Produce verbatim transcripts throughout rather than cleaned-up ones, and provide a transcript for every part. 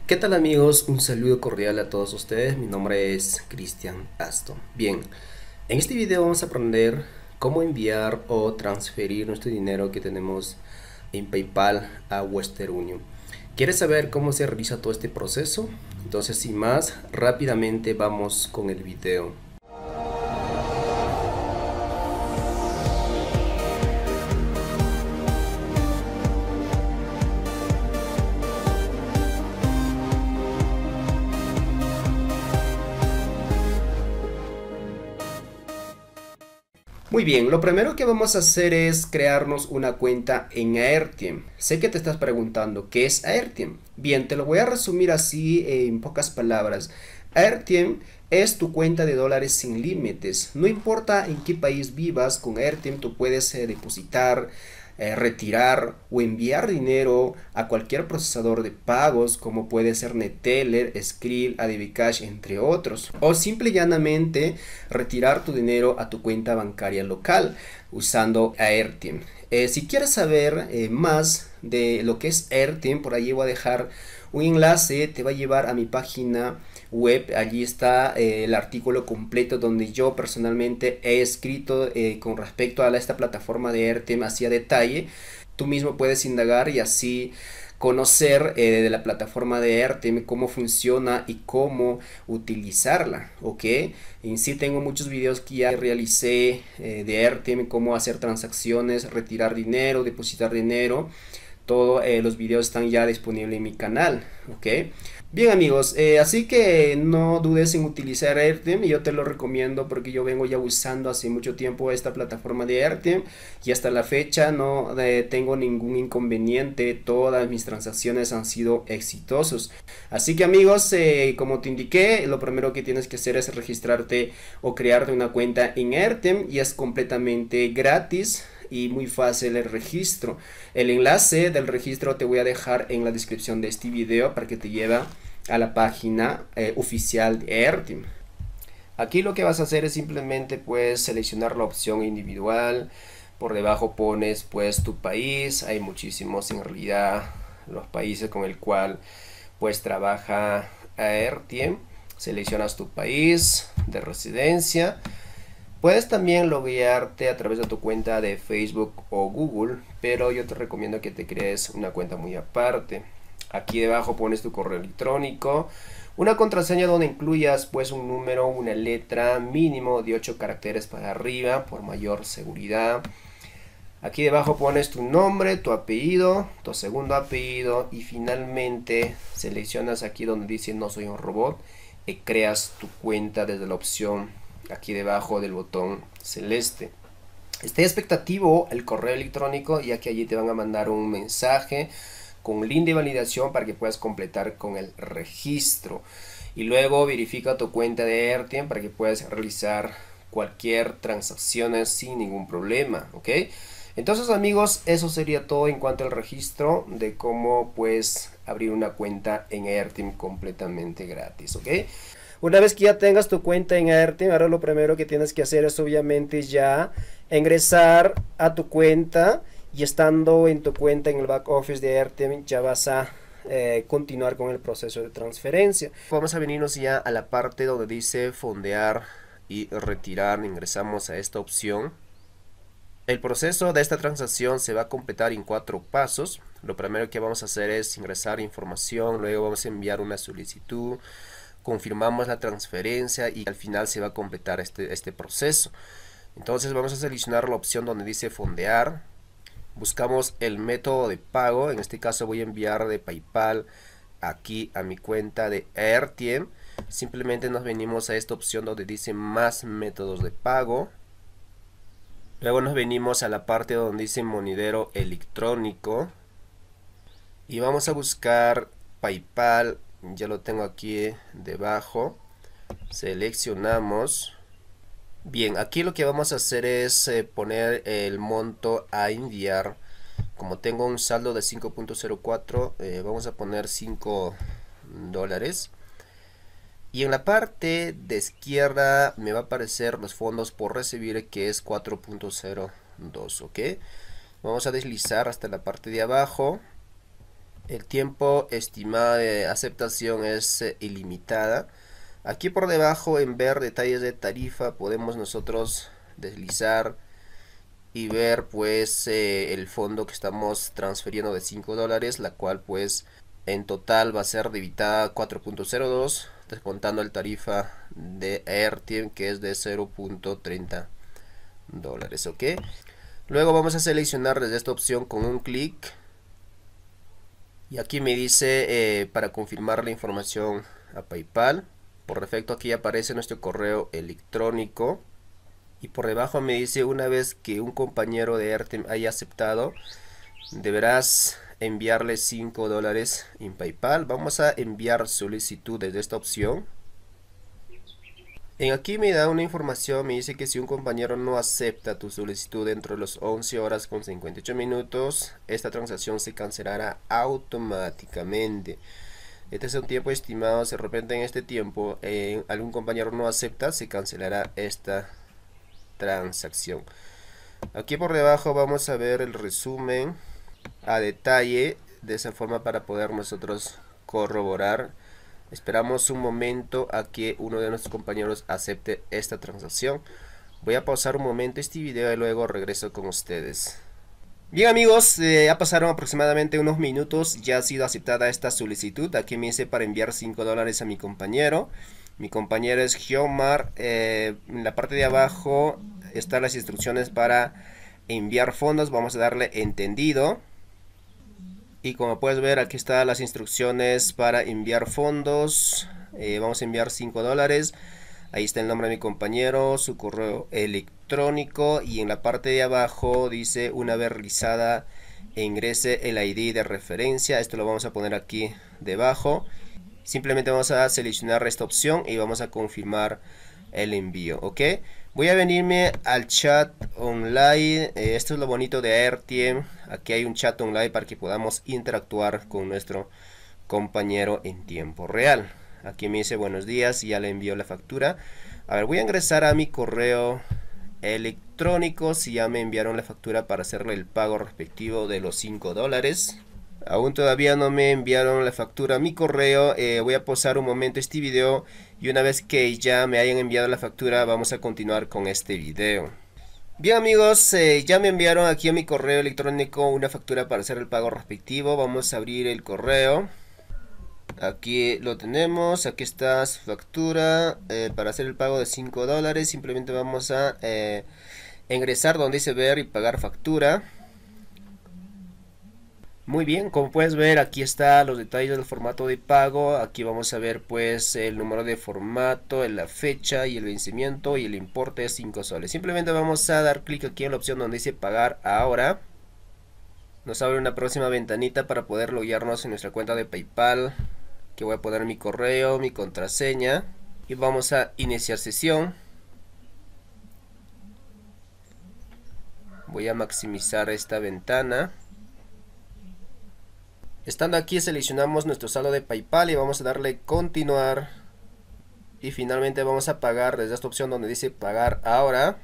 ¿Qué tal amigos? Un saludo cordial a todos ustedes. Mi nombre es Cristian Aston. Bien, en este video vamos a aprender cómo enviar o transferir nuestro dinero que tenemos en PayPal a Western Union. ¿Quieres saber cómo se realiza todo este proceso? Entonces, sin más, rápidamente vamos con el video. Muy bien, lo primero que vamos a hacer es crearnos una cuenta en Airtiem. Sé que te estás preguntando, ¿qué es Airtiem? Bien, te lo voy a resumir así en pocas palabras. Airtiem es tu cuenta de dólares sin límites. No importa en qué país vivas, con Airtiem tú puedes eh, depositar, eh, retirar o enviar dinero a cualquier procesador de pagos como puede ser Neteller, Skrill, ADVCash, entre otros, o simple y llanamente retirar tu dinero a tu cuenta bancaria local usando Airtiem. Eh, si quieres saber eh, más de lo que es Airtiem, por allí voy a dejar un enlace, te va a llevar a mi página web. Allí está eh, el artículo completo donde yo personalmente he escrito eh, con respecto a la, esta plataforma de Airtiem hacia detalle. Tú mismo puedes indagar y así conocer eh, de la plataforma de Airtiem cómo funciona y cómo utilizarla, ok. En sí tengo muchos videos que ya realicé eh, de Airtiem, cómo hacer transacciones, retirar dinero, depositar dinero. Todos eh, los videos están ya disponibles en mi canal, ok. Bien amigos, eh, así que no dudes en utilizar Airtiem. Yo te lo recomiendo porque yo vengo ya usando hace mucho tiempo esta plataforma de Airtiem y hasta la fecha no eh, tengo ningún inconveniente. Todas mis transacciones han sido exitosos. Así que amigos, eh, como te indiqué, lo primero que tienes que hacer es registrarte o crearte una cuenta en Airtiem y es completamente gratis y muy fácil el registro. El enlace del registro te voy a dejar en la descripción de este video para que te lleve a la página eh, oficial de Airtiem. Aquí lo que vas a hacer es simplemente pues seleccionar la opción individual. Por debajo pones pues tu país. Hay muchísimos en realidad los países con el cual pues trabaja Airtiem. Seleccionas tu país de residencia. Puedes también loguearte a través de tu cuenta de Facebook o Google, pero yo te recomiendo que te crees una cuenta muy aparte. Aquí debajo pones tu correo electrónico, una contraseña donde incluyas pues un número, una letra mínimo de ocho caracteres para arriba por mayor seguridad. Aquí debajo pones tu nombre, tu apellido, tu segundo apellido y finalmente seleccionas aquí donde dice no soy un robot y creas tu cuenta desde la opción aquí debajo del botón celeste. Esté expectativo el correo electrónico, ya que allí te van a mandar un mensaje con link de validación para que puedas completar con el registro, y luego verifica tu cuenta de Airtiem para que puedas realizar cualquier transacción sin ningún problema, ok. Entonces amigos, eso sería todo en cuanto al registro de cómo pues abrir una cuenta en Airtiem completamente gratis, ok. Una vez que ya tengas tu cuenta en Airtiem, ahora lo primero que tienes que hacer es obviamente ya ingresar a tu cuenta, y estando en tu cuenta en el back office de Airtiem ya vas a eh, continuar con el proceso de transferencia. Vamos a venirnos ya a la parte donde dice fondear y retirar. Ingresamos a esta opción. El proceso de esta transacción se va a completar en cuatro pasos. Lo primero que vamos a hacer es ingresar información, luego vamos a enviar una solicitud, confirmamos la transferencia y al final se va a completar este, este proceso. Entonces vamos a seleccionar la opción donde dice fondear, buscamos el método de pago. En este caso voy a enviar de PayPal aquí a mi cuenta de Airtiem. Simplemente nos venimos a esta opción donde dice más métodos de pago. Luego nos venimos a la parte donde dice monedero electrónico y vamos a buscar PayPal. Ya lo tengo aquí debajo. Seleccionamos. Bien, aquí lo que vamos a hacer es eh, poner el monto a enviar. Como tengo un saldo de cinco punto cero cuatro, eh, vamos a poner cinco dólares. Y en la parte de izquierda me va a aparecer los fondos por recibir, que es cuatro punto cero dos, ok. Vamos a deslizar hasta la parte de abajo. El tiempo estimado de aceptación es eh, ilimitada. Aquí por debajo en ver detalles de tarifa podemos nosotros deslizar y ver pues eh, el fondo que estamos transfiriendo de cinco dólares, la cual pues en total va a ser debitada cuatro punto cero dos, descontando el tarifa de AirTiem que es de cero punto treinta dólares. Ok, luego vamos a seleccionar desde esta opción con un clic y aquí me dice eh, para confirmar la información a PayPal. Por defecto aquí aparece nuestro correo electrónico y por debajo me dice una vez que un compañero de AirTiem haya aceptado deberás enviarle cinco dólares en PayPal. Vamos a enviar solicitud desde esta opción. En aquí me da una información, me dice que si un compañero no acepta tu solicitud dentro de los once horas con cincuenta y ocho minutos, esta transacción se cancelará automáticamente. Este es un tiempo estimado, si de repente en este tiempo eh, algún compañero no acepta, se cancelará esta transacción. Aquí por debajo vamos a ver el resumen a detalle, de esa forma para poder nosotros corroborar. Esperamos un momento a que uno de nuestros compañeros acepte esta transacción. Voy a pausar un momento este video y luego regreso con ustedes. Bien amigos, eh, ya pasaron aproximadamente unos minutos, ya ha sido aceptada esta solicitud. Aquí me dice para enviar cinco dólares a mi compañero. Mi compañero es Giomar. Eh, en la parte de abajo están las instrucciones para enviar fondos. Vamos a darle entendido. Y como puedes ver, aquí están las instrucciones para enviar fondos. Eh, vamos a enviar cinco dólares. Ahí está el nombre de mi compañero, su correo electrónico. Y en la parte de abajo dice una vez realizada ingrese el I D de referencia. Esto lo vamos a poner aquí debajo. Simplemente vamos a seleccionar esta opción y vamos a confirmar el envío. Ok, voy a venirme al chat online. Eh, esto es lo bonito de AirTiem. Aquí hay un chat online para que podamos interactuar con nuestro compañero en tiempo real. Aquí me dice buenos días y ya le envío la factura. A ver, voy a ingresar a mi correo electrónico si ya me enviaron la factura para hacerle el pago respectivo de los cinco dólares. Aún todavía no me enviaron la factura a mi correo. Eh, voy a pausar un momento este video y una vez que ya me hayan enviado la factura vamos a continuar con este video. Bien amigos, eh, ya me enviaron aquí a mi correo electrónico una factura para hacer el pago respectivo. Vamos a abrir el correo. Aquí lo tenemos, aquí está su factura eh, para hacer el pago de cinco dólares. Simplemente vamos a eh, ingresar donde dice ver y pagar factura. Muy bien, como puedes ver aquí están los detalles del formato de pago. Aquí vamos a ver pues el número de formato, la fecha y el vencimiento y el importe es cinco soles. Simplemente vamos a dar clic aquí en la opción donde dice pagar ahora. Nos abre una próxima ventanita para poder loguearnos en nuestra cuenta de PayPal. Que voy a poner mi correo, mi contraseña y vamos a iniciar sesión. Voy a maximizar esta ventana. Estando aquí seleccionamos nuestro saldo de PayPal y vamos a darle continuar. Y finalmente vamos a pagar desde esta opción donde dice pagar ahora.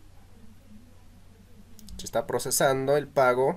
Se está procesando el pago.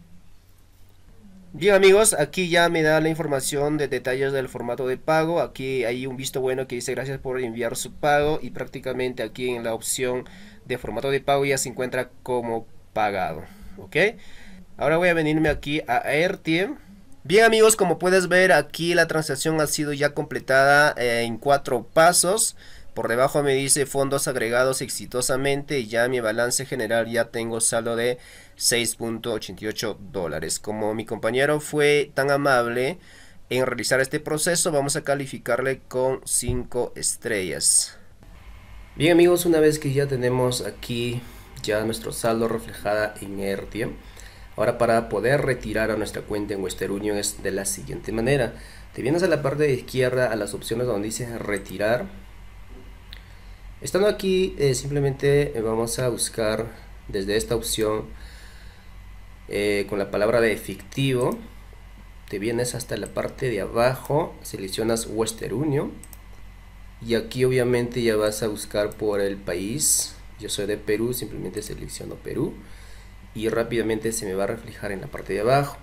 Bien amigos, aquí ya me da la información de detalles del formato de pago. Aquí hay un visto bueno que dice gracias por enviar su pago. Y prácticamente aquí en la opción de formato de pago ya se encuentra como pagado. Ok, ahora voy a venirme aquí a AirTiem. Bien amigos, como puedes ver aquí la transacción ha sido ya completada eh, en cuatro pasos. Por debajo me dice fondos agregados exitosamente y ya mi balance general ya tengo saldo de seis punto ochenta y ocho dólares. Como mi compañero fue tan amable en realizar este proceso, vamos a calificarle con cinco estrellas. Bien amigos, una vez que ya tenemos aquí ya nuestro saldo reflejada en AirTiem, ahora para poder retirar a nuestra cuenta en Western Union es de la siguiente manera. Te vienes a la parte de izquierda a las opciones donde dice retirar. Estando aquí eh, simplemente vamos a buscar desde esta opción eh, con la palabra de efectivo. Te vienes hasta la parte de abajo, seleccionas Western Union y aquí obviamente ya vas a buscar por el país. Yo soy de Perú, simplemente selecciono Perú y rápidamente se me va a reflejar en la parte de abajo.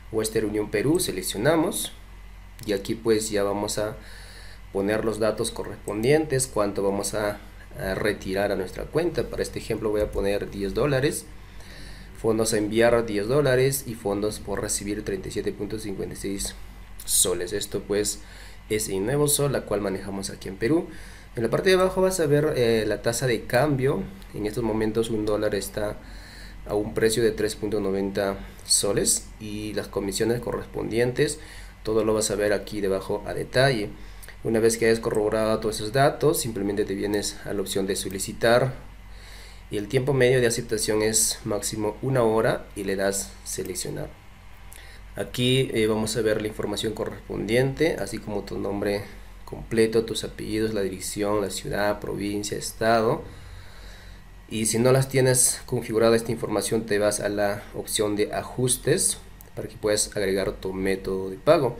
Western Union Perú, seleccionamos y aquí pues ya vamos a poner los datos correspondientes, cuánto vamos a, a retirar a nuestra cuenta. Para este ejemplo voy a poner diez dólares, fondos a enviar diez dólares y fondos por recibir treinta y siete punto cincuenta y seis soles. Esto pues es en Nuevo Sol, la cual manejamos aquí en Perú. En la parte de abajo vas a ver eh, la tasa de cambio. En estos momentos un dólar está a un precio de tres punto noventa soles y las comisiones correspondientes, todo lo vas a ver aquí debajo a detalle. Una vez que hayas corroborado todos esos datos, simplemente te vienes a la opción de solicitar y el tiempo medio de aceptación es máximo una hora y le das seleccionar. Aquí eh, vamos a ver la información correspondiente, así como tu nombre completo, tus apellidos, la dirección, la ciudad, provincia, estado. Y si no las tienes configurada esta información, te vas a la opción de ajustes para que puedas agregar tu método de pago.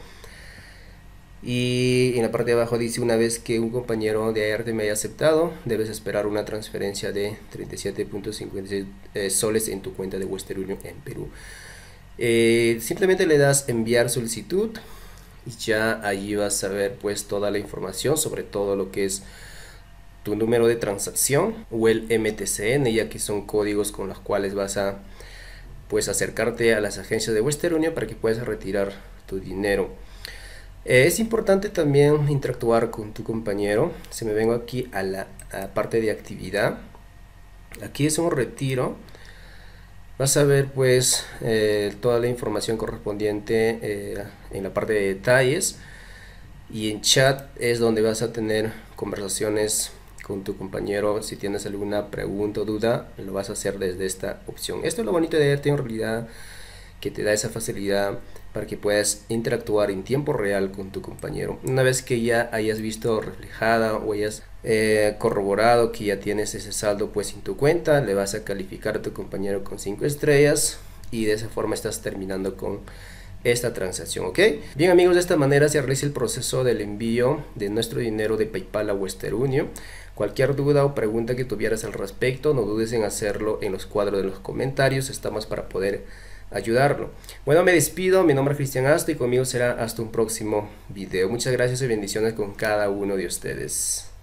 Y en la parte de abajo dice: una vez que un compañero de Airtem me haya aceptado, debes esperar una transferencia de treinta y siete punto cincuenta y seis eh, soles en tu cuenta de Western Union en Perú. Eh, simplemente le das enviar solicitud y ya allí vas a ver pues toda la información, sobre todo lo que es tu número de transacción o el M T C N, ya que son códigos con los cuales vas a pues acercarte a las agencias de Western Union para que puedas retirar tu dinero. Eh, es importante también interactuar con tu compañero. Si me vengo aquí a la a parte de actividad, aquí es un retiro. Vas a ver pues eh, toda la información correspondiente eh, en la parte de detalles, y en chat es donde vas a tener conversaciones con tu compañero. Si tienes alguna pregunta o duda, lo vas a hacer desde esta opción. Esto es lo bonito de Airtem en realidad, que te da esa facilidad para que puedas interactuar en tiempo real con tu compañero. Una vez que ya hayas visto reflejada o hayas eh, corroborado que ya tienes ese saldo pues en tu cuenta, le vas a calificar a tu compañero con cinco estrellas y de esa forma estás terminando con esta transacción, ¿ok? Bien amigos, de esta manera se realiza el proceso del envío de nuestro dinero de PayPal a Western Union. Cualquier duda o pregunta que tuvieras al respecto, no dudes en hacerlo en los cuadros de los comentarios. Estamos para poder ayudarlo. Bueno, me despido. Mi nombre es Cristian Asto y conmigo será hasta un próximo video. Muchas gracias y bendiciones con cada uno de ustedes.